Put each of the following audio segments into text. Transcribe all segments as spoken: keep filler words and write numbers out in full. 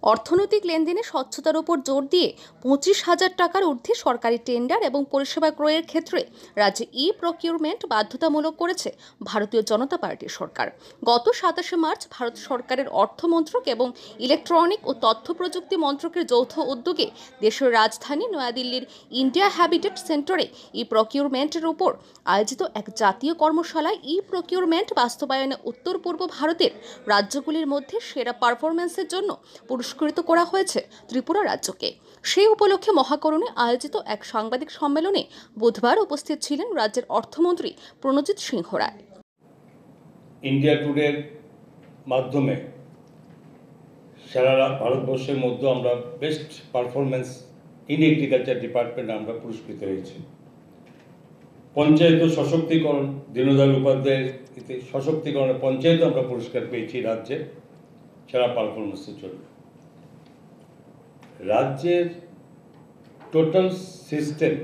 অর্থনৈতিক লেনদেনে স্বচ্ছতার উপর জোর দিয়ে পঁচিশ হাজার টাকার ঊর্ধ্বে সরকারি টেন্ডার এবং পরিষেবা ক্রয়ের ক্ষেত্রে রাজ্যে ই প্রকিউরমেন্ট বাধ্যতামূলক করেছে ভারতীয় জনতা পার্টির সরকার। গত সাতাশে মার্চ ভারত সরকারের অর্থ মন্ত্রক এবং ইলেকট্রনিক ও তথ্য প্রযুক্তি মন্ত্রকের যৌথ উদ্যোগে দেশের রাজধানী নয়াদিল্লির ইন্ডিয়া হ্যাবিটেট সেন্টারে ই প্রকিউরমেন্টের উপর আয়োজিত এক জাতীয় কর্মশালায় ই প্রকিউরমেন্ট বাস্তবায়নে উত্তর পূর্ব ভারতের রাজ্যগুলির মধ্যে সেরা পারফরমেন্সের জন্য পুরস্কৃত করা হয়েছে ত্রিপুরা রাজ্যকে। সেই উপলক্ষে মহাকরণে আয়োজিত এক সাংবাদিক সম্মেলনে বুধবার উপস্থিত ছিলেন রাজ্যের অর্থমন্ত্রী প্রণজিৎ সিংহ রায়। ইন্ডিয়া টুডের মাধ্যমে সারা ভারতবর্ষের মধ্যে আমরা best performance in agriculture department আমরা পুরস্কৃত হয়েছি। পঞ্চায়েত সশক্তিকরণ দীনদয়াল উপাধ্যায়ের সশক্তিকরণে পঞ্চায়েত আমরা পুরস্কার পেয়েছি রাজ্যে সেরা পারফরমেন্সের জন্য। রাজ্যের টোটাল সিস্টেম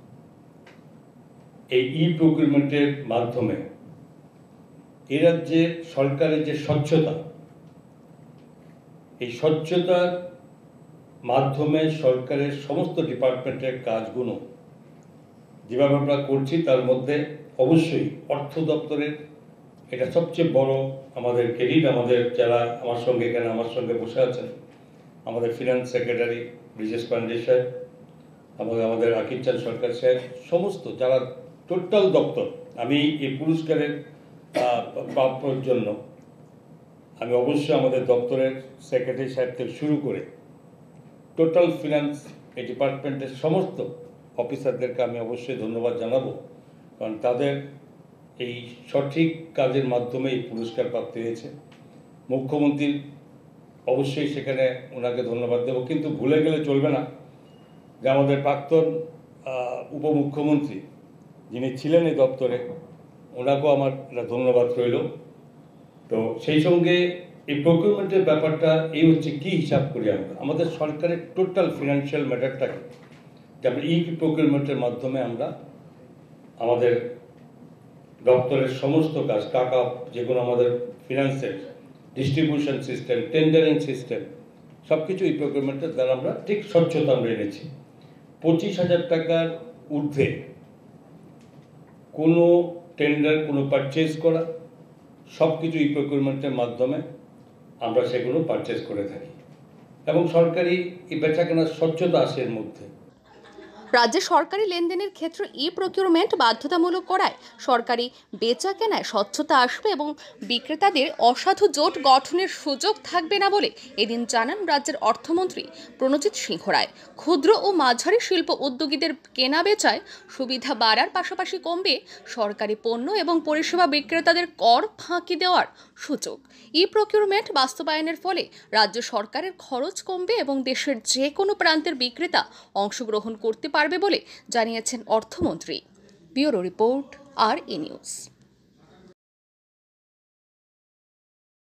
এই ই প্রকিউরমেন্টের মাধ্যমে এ রাজ্যের সরকারের যে স্বচ্ছতা, এই স্বচ্ছতার মাধ্যমে সরকারের সমস্ত ডিপার্টমেন্টের কাজগুলো যেভাবে আমরা করছি তার মধ্যে অবশ্যই অর্থ দপ্তরের এটা সবচেয়ে বড় আমাদের ক্রেডিট। আমাদের যারা আমার সঙ্গে এখানে আমার সঙ্গে বসে আছেন, আমাদের ফিনান্স সেক্রেটারি ব্রিজেশ পান্ডে সাহেব, আমাদের আমাদের আকিব চাঁদ সরকার সাহেব, সমস্ত যারা টোটাল দপ্তর, আমি এই পুরস্কারের প্রাপ্যর জন্য আমি অবশ্যই আমাদের দপ্তরের সেক্রেটারি সাহেব থেকে শুরু করে টোটাল ফিনান্স এই ডিপার্টমেন্টের সমস্ত অফিসারদেরকে আমি অবশ্যই ধন্যবাদ জানাবো, কারণ তাদের এই সঠিক কাজের মাধ্যমে এই পুরস্কার প্রাপ্তি হয়েছে। মুখ্যমন্ত্রীর অবশ্যই সেখানে ওনাকে ধন্যবাদ দেব, কিন্তু ভুলে গেলে চলবে না যে আমাদের প্রাক্তন উপমুখ্যমন্ত্রী যিনি ছিলেন এই দপ্তরে, ওনাকেও আমার ধন্যবাদ রইল। তো সেই সঙ্গে এই প্রকিউরমেন্টের ব্যাপারটা এই হচ্ছে কি হিসাব করি আমরা আমাদের সরকারের টোটাল ফিনান্সিয়াল ম্যাটারটাকে, যে আমরা ই প্রকিউরমেন্টের মাধ্যমে আমরা আমাদের দপ্তরের সমস্ত কাজ, টাকা যেগুলো আমাদের ফিনান্সের ডিস্ট্রিবিউশন সিস্টেম, টেন্ডারিং সিস্টেম, সব কিছু ই প্রকিউরমেন্টের দ্বারা আমরা ঠিক স্বচ্ছতা আমরা এনেছি। পঁচিশ হাজার টাকার ঊর্ধ্বে কোনো টেন্ডার, কোনো পারচেজ করা, সব কিছু ই প্রকিউরমেন্টের মাধ্যমে আমরা সেগুলো পারচেজ করে থাকি এবং সরকারি এই বেচাকেনার স্বচ্ছতা আসে এর মধ্যে। রাজ্যে সরকারি লেনদেনের ক্ষেত্রে ই প্রকিউরমেন্ট বাধ্যতামূলক করায় সরকারি বেচা কেনায় স্বচ্ছতা আসবে এবং বিক্রেতাদের অসাধু জোট গঠনের সুযোগ থাকবে না বলে এদিন জানান রাজ্যের অর্থমন্ত্রী প্রণজিৎ সিংহ রায়। ক্ষুদ্র ও মাঝারি শিল্প উদ্যোগীদের কেনা বেচায় সুবিধা বাড়ার পাশাপাশি কমবে সরকারি পণ্য এবং পরিষেবা বিক্রেতাদের কর ফাঁকি দেওয়ার সুযোগ। ই প্রকিউরমেন্ট বাস্তবায়নের ফলে রাজ্য সরকারের খরচ কমবে এবং দেশের যে কোনো প্রান্তের বিক্রেতা অংশগ্রহণ করতে পারবে বলে জানিয়েছেন অর্থমন্ত্রী। ব্যুরো রিপোর্ট, আর ই নিউজ।